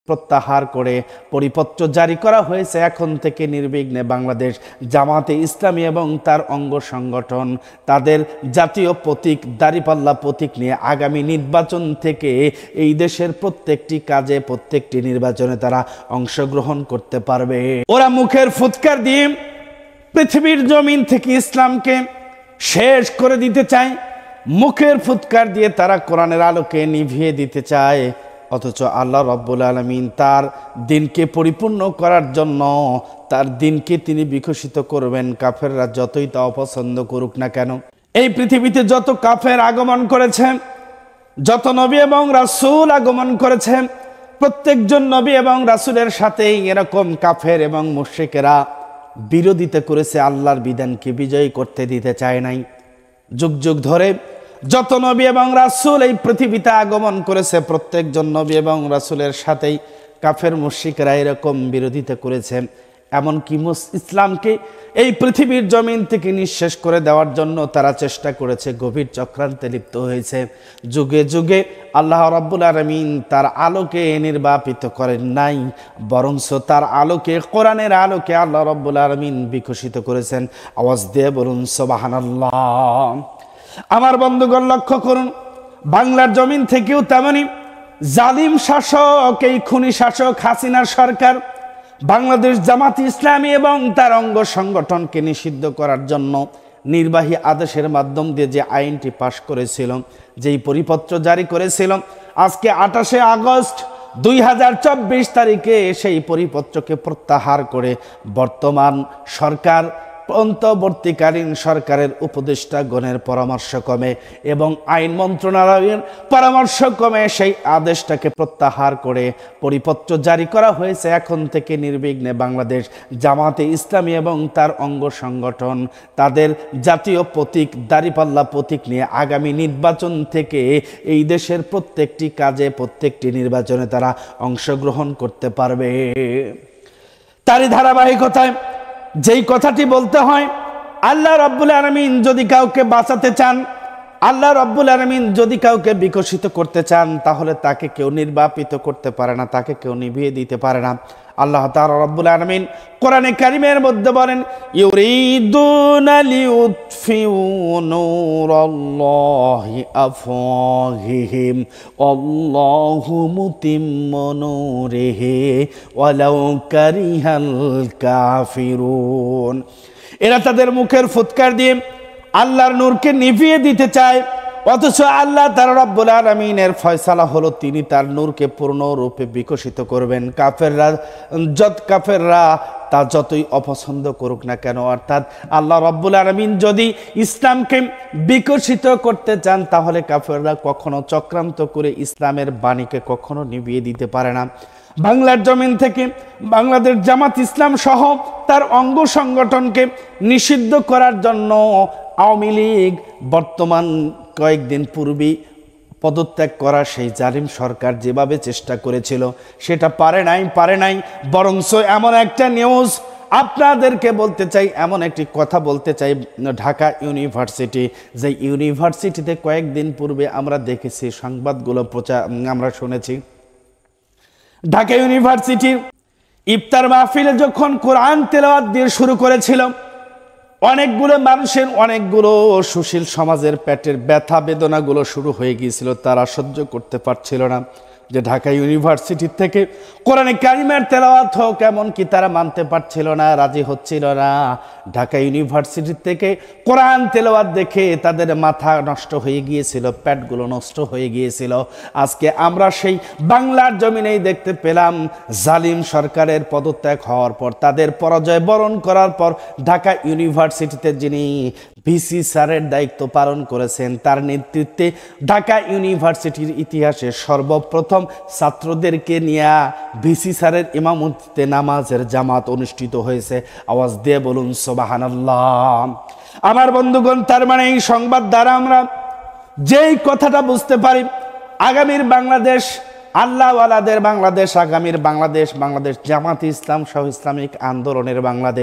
প্রত্যাহার করে পরিপত্র জারি করা হয়েছে। এখন থেকে নির্বিঘ্নে বাংলাদেশ জামাতে ইসলামী এবং তার অঙ্গ সংগঠন তাদের জাতীয় প্রতীক দাঁড়িপাল্লা প্রতীক নিয়ে আগামী নির্বাচন থেকে এই দেশের প্রত্যেকটি কাজে প্রত্যেকটি নির্বাচনে তারা অংশগ্রহণ করতে পারবে। ওরা মুখের ফুৎকার দিয়ে পৃথিবীর জমিন থেকে ইসলামকে শেষ করে দিতে চায়, মুখের ফুৎকার দিয়ে তারা কোরআনের আলোকে নিভিয়ে দিতে চায়। অথচ আল্লাহ রাব্বুল আলামিন তার দিনকে পরিপূর্ণ করার জন্য তার দিনকে তিনি বিকশিত করবেন, কাফেররা যতই তা অপছন্দ করুক না কেন। এই পৃথিবীতে যত কাফের আগমন করেছে, যত নবী এবং রাসূল আগমন করেছে, প্রত্যেকজন নবী এবং রাসূলের সাথেই এরকম কাফের এবং মুশরিকেরা বিরোধিতা করেছে, আল্লাহর বিধানকে বিজয়ী করতে দিতে চায় নাই। যুগ যুগ ধরে যত নবী এবং রাসূল এই পৃথিবীতে আগমন করেছে, প্রত্যেকজন নবী এবং রাসূলের সাথেই কাফের মুশরিকরা এরকম বিরোধিতা করেছে। এমনকি ইসলামকে এই পৃথিবীর জমিন থেকে নিঃশেষ করে দেওয়ার জন্য তারা চেষ্টা করেছে, গভীর চক্রান্তে লিপ্ত হয়েছে। যুগে যুগে আল্লাহ রাব্বুল আলামিন তার আলোকে নির্বাপিত করেন নাই, বরঞ্চ তার আলোকে, কোরআনের আলোকে আল্লাহ রাব্বুল আলামিন বিকশিত করেছেন। আওয়াজ দিয়ে বলুন সুবহানাল্লাহ। আমার বন্ধুগণ লক্ষ্য করুন, বাংলার জমিন থেকেও তেমনি জালিম শাসক, এই খুনি শাসক হাসিনার সরকার বাংলাদেশ জামাতে ইসলামী এবং তার অঙ্গ সংগঠনকে নিষিদ্ধ করার জন্য নির্বাহী আদেশের মাধ্যম দিয়ে যে আইনটি পাশ করেছিল, যেই পরিপত্র জারি করেছিল, আজকে 28 আগস্ট 2024 তারিখে সেই পরিপত্রকে প্রত্যাহার করে বর্তমান সরকার, অন্তর্বর্তীকালীন সরকারের উপদেষ্টাগণের পরামর্শক্রমে এবং আইন মন্ত্রণালয়ের পরামর্শক্রমে সেই আদেশটাকে প্রত্যাহার করে পরিপত্র জারি করা হয়েছে। এখন থেকে নির্বিঘ্নে বাংলাদেশ জামাতে ইসলামী এবং তার অঙ্গ সংগঠন তাদের জাতীয় প্রতীক দাঁড়িপাল্লা প্রতীক নিয়ে আগামী নির্বাচন থেকে এই দেশের প্রত্যেকটি কাজে প্রত্যেকটি নির্বাচনে তারা অংশগ্রহণ করতে পারবে। তারই ধারাবাহিকতায় যেই কথাটি বলতে হয়, আল্লাহ রাব্বুল আলামিন যদি কাউকে বাঁচাতে চান, আল্লাহ রাব্বুল আলামিন যদি কাউকে বিকশিত করতে চান, তাহলে তাকে কেউ নির্বাপিত করতে পারে না, তাকে কেউ নিভিয়ে দিতে পারে না। আল্লাহ তাআলা রাব্বুল আলামিন কোরআনে কারীমের মধ্যে বলেন, ইউরিদুনা লিউতফিউ নূরাল্লাহি আফওয়াহিহিম আল্লাহু মুতিম্মু নূরিহি ওয়ালাউ কারিহাল কাফিরুন। এরা তাদের মুখের ফুৎকার দিয়ে আল্লাহর নূরকে নিভিয়ে দিতে চায়, অথচ আল্লাহ তাআলা রাব্বুল আলামিনের ফয়সালা হলো তিনি তার নূরকে পূর্ণরূপে বিকশিত করবেন। কাফেররা তা যতই অপছন্দ করুক না কেন, অর্থাৎ আল্লাহ রাব্বুল আলামিন যদি ইসলামকে বিকশিত করতে চান, তাহলে কাফেররা কখনো চক্রান্ত করে ইসলামের বাণীকে কখনো নিভিয়ে দিতে পারে না। বাংলার জমিন থেকে বাংলাদেশ জামাত ইসলাম সহ তার অঙ্গ সংগঠনকে নিষিদ্ধ করার জন্য আওয়ামী লীগ বর্তমান কয়েকদিন পূর্বেই পদত্যাগ করা সেই জালিম সরকার যেভাবে চেষ্টা করেছিল, সেটা পারে নাই। বরঞ্চ এমন একটা নিউজ আপনাদেরকে বলতে চাই, এমন একটি কথা বলতে চাই, ঢাকা ইউনিভার্সিটি, যে ইউনিভার্সিটিতে কয়েকদিন পূর্বে আমরা দেখেছি সংবাদগুলো আমরা শুনেছি, ঢাকা ইউনিভার্সিটির ইফতার মাহফিলে যখন কোরআন তেলাওয়াত দিয়ে শুরু করেছিল, অনেকগুলো মানুষের, অনেকগুলো সুশীল সমাজের পেটের ব্যথা বেদনাগুলো শুরু হয়ে গিয়েছিল। তারা সহ্য করতে পারছিল না যে ঢাকা ইউনিভার্সিটি থেকে কোরআনে কারিমের তেলাওয়াত হোক, এমনকি তারা মানতে পারছিল না, রাজি হচ্ছিল না। ঢাকা ইউনিভার্সিটি থেকে কোরআন তেলাওয়াত দেখে তাদের মাথা নষ্ট হয়ে গিয়েছিল, পেটগুলো নষ্ট হয়ে গিয়েছিল। আজকে আমরা সেই বাংলার জমিনেই দেখতে পেলাম, জালিম সরকারের পদত্যাগ হওয়ার পর, তাদের পরাজয় বরণ করার পর ঢাকা ইউনিভার্সিটিতে যিনি ভিসি স্যারের দায়িত্ব পালন করেছেন, তার নেতৃত্বে ঢাকা ইউনিভার্সিটির ইতিহাসে সর্বপ্রথম ছাত্রদেরকে নিয়ে ভিসি স্যারের ইমামতিতে নামাজের জামাত অনুষ্ঠিত হয়েছে। আওয়াজ দিয়ে বলুন সুবহানাল্লাহ। আমার বন্ধুগণ, তার মানে এই সংবাদ দ্বারা আমরা যেই কথাটা বুঝতে পারি, আগামীর বাংলাদেশ, আল্লাহওয়ালাদের বাংলাদেশ, আগামীর বাংলাদেশ, বাংলাদেশ জামাত ইসলাম সহ ইসলামিক আন্দোলনের বাংলাদেশ,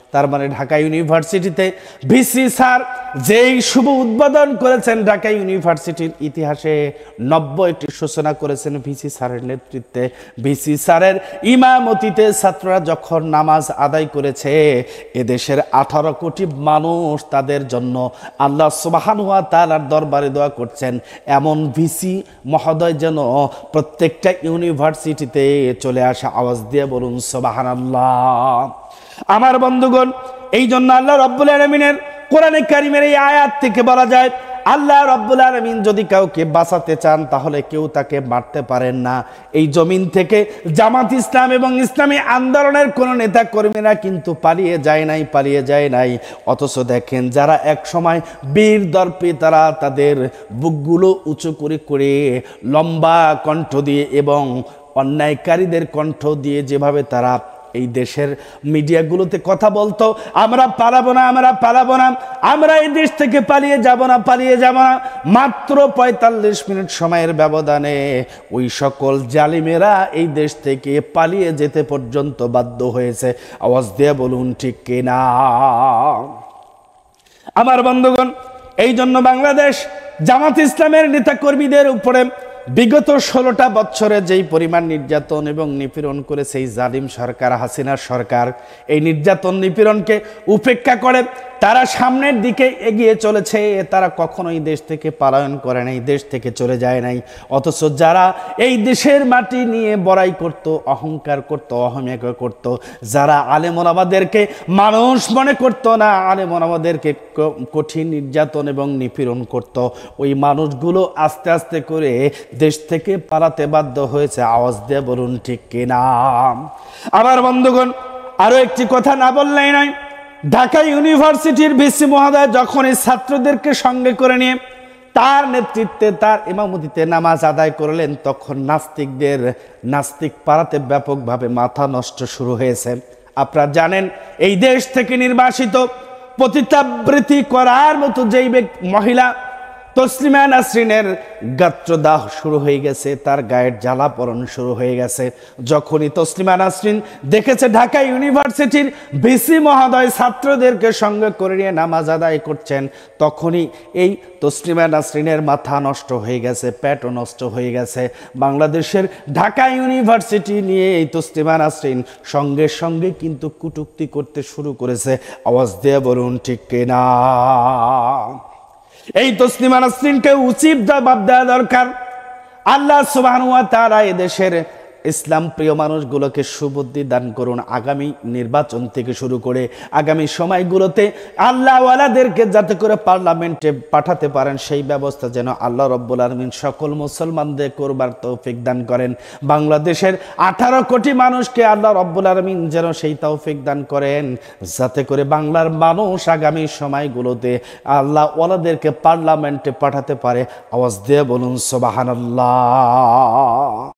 তার মানে ঢাকা ইউনিভার্সিটিতে ভিসি স্যার যেই শুভ উদ্বোধন করেছেন, ঢাকা ইউনিভার্সিটির ইতিহাসে 90টি সূচনা করেছেন ভিসি স্যারের নেতৃত্বে। ভিসি স্যারের ইমামতিতে ছাত্ররা যখন নামাজ আদায় করেছে, এদেশের 18 কোটি মানুষ তাদের জন্য আল্লাহ সুবহানাহু ওয়া তাআলার দরবারে দোয়া করছেন। এমন ভিসি মহোদয় যেন প্রত্যেকটা ইউনিভার্সিটিতে চলে আসে। আওয়াজ দিয়ে বলুন সুবহানাল্লাহ। আমার বন্ধুগণ, এই জন্য আল্লাহ রাব্বুল আলামিনের কোরআনে কারীমের এই আয়াত থেকে বলা যায়, আল্লাহ রাব্বুল আলামিন যদি কাউকে বাঁচাতে চান তাহলে কেউ তাকে মারতে পারেন না। এই জমিন থেকে জামাত ইসলাম এবং ইসলামী আন্দোলনের কোনো নেতা কর্মীরা কিন্তু পালিয়ে যায় নাই। অথচ দেখেন, যারা এক সময় বীর দর্পে তারা তাদের বুকগুলো উঁচু করে লম্বা কণ্ঠ দিয়ে এবং অন্যায়কারীদের কণ্ঠ দিয়ে যেভাবে তারা এই দেশের মিডিয়াগুলোতে কথা বলতো, আমরা পালাবো না, আমরা এই দেশ থেকে পালিয়ে যাব না। মাত্র 45 মিনিট সময়ের ব্যবধানে ওই সকল জালিমেরা এই দেশ থেকে পালিয়ে যেতে পর্যন্ত বাধ্য হয়েছে। আওয়াজ দিয়ে বলুন ঠিক কিনা। আমার বন্ধুগণ, এই জন্য বাংলাদেশ জামাত ইসলামের নেতাকর্মীদের উপরে বিগত 16টা বছরে যেই পরিমাণ নির্যাতন এবং নিপীড়ন করেছে এই জালিম সরকার, হাসিনার সরকার, এই নির্যাতন নিপীড়নকে উপেক্ষা করে তারা সামনের দিকে এগিয়ে চলেছে। তারা কখনোই দেশ থেকে পলায়ন করে নাই, দেশ থেকে চলে যায় নাই। অথচ যারা এই দেশের মাটি নিয়ে বড়াই করত, অহংকার করত, অহমিকা করত, যারা আলেম ওলামাদেরকে মানুষ মনে করত না, আলেম ওলামাদেরকে কঠিন নির্যাতন এবং নিপীড়ন করত, ওই মানুষগুলো আস্তে আস্তে করে দেশ থেকে পালাতে বাধ্য হয়েছে। আওয়াজ দিয়ে বলুন ঠিক কিনা। আমার বন্ধুগণ, আরো একটি কথা না বললেই নয়। ঢাকা ইউনিভার্সিটির ভিসি মহোদয় যখন এই ছাত্রদেরকে সঙ্গে করে নিয়ে তার নেতৃত্বে, তার ইমামতিতে নামাজ আদায় করলেন, তখন নাস্তিক পাড়াতে ব্যাপকভাবে মাথা নষ্ট শুরু হয়েছে। আপনারা জানেন, এই দেশ থেকে নির্বাসিত পতিতাবৃত্তি করার মতো যেই মহিলা তসলিমা নাসরিনের গাত্রদাহ শুরু হয়ে গেছে, তার গায়ের জ্বালাপড়ন শুরু হয়ে গেছে। যখনই তসলিমা নাসরিন দেখেছে ঢাকা ইউনিভার্সিটির ভিসি মহোদয় ছাত্রদেরকে সঙ্গে করে নিয়ে নামাজ আদায় করছেন, তখনই এই তসলিমা নাসরিনের মাথা নষ্ট হয়ে গেছে, পেটও নষ্ট হয়ে গেছে। বাংলাদেশের ঢাকা ইউনিভার্সিটি নিয়ে এই তসলিমা নাসরিন সঙ্গে সঙ্গে কিন্তু কটূক্তি করতে শুরু করেছে। আওয়াজ দিয়ে বলুন ঠিক কিনা। এই তসলিমা নাসরিনকে উচিত জবাব দেওয়া দরকার। আল্লাহ সুবহানাহু ওয়া তাআলা এদেশের ইসলাম প্রিয় মানুষগুলোকে সুবুদ্ধি দান করুন। আগামী নির্বাচন থেকে শুরু করে আগামী সময়গুলোতে আল্লাহ ওয়ালাদেরকে যাতে করে পার্লামেন্টে পাঠাতে পারেন, সেই ব্যবস্থা যেন আল্লাহ রাব্বুল আলামিন সকল মুসলমানদের করবার তৌফিক দান করেন। বাংলাদেশের 18 কোটি মানুষকে আল্লাহ রাব্বুল আলামিন যেন সেই তৌফিক দান করেন, যাতে করে বাংলার মানুষ আগামী সময়গুলোতে আল্লাহ ওয়ালাদেরকে পার্লামেন্টে পাঠাতে পারে। আওয়াজ দিয়ে বলুন সুবহানাল্লাহ।